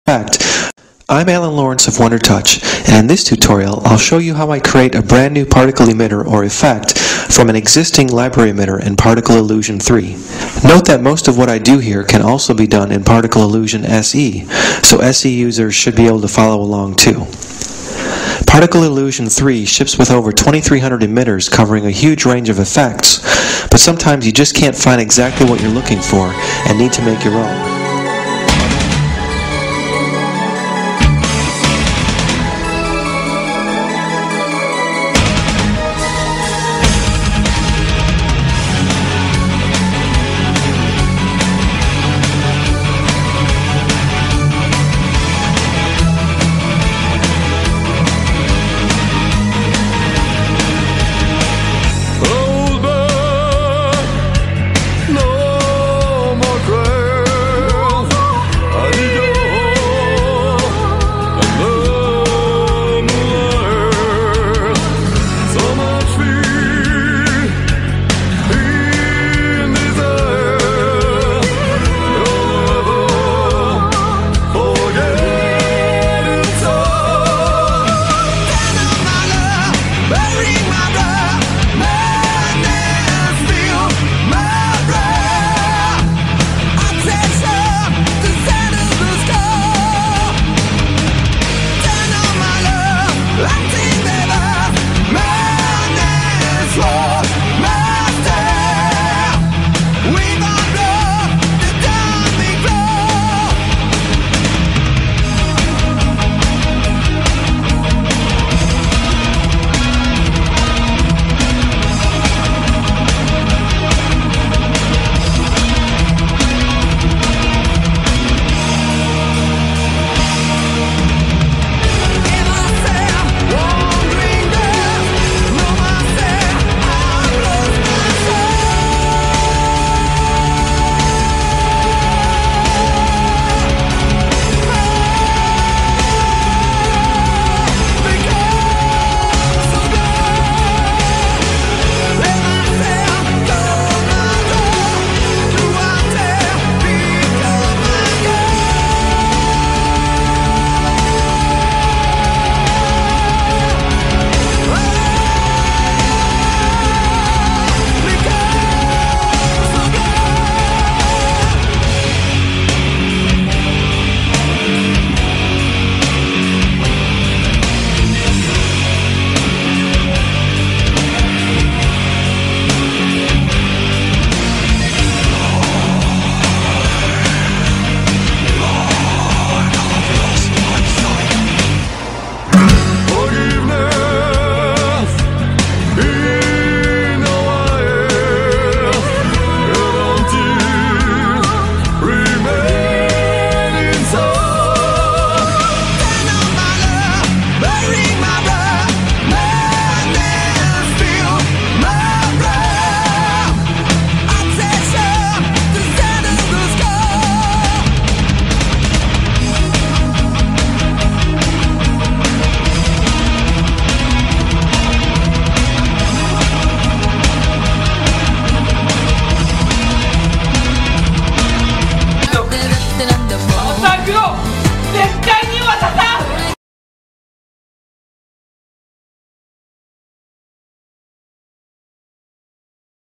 effect. I'm Alan Lawrence of WonderTouch, and in this tutorial I'll show you how I create a brand new particle emitter or effect from an existing library emitter in Particle Illusion 3. Note that most of what I do here can also be done in Particle Illusion SE, so SE users should be able to follow along too. Particle Illusion 3 ships with over 2,300 emitters covering a huge range of effects, but sometimes you just can't find exactly what you're looking for and need to make your own.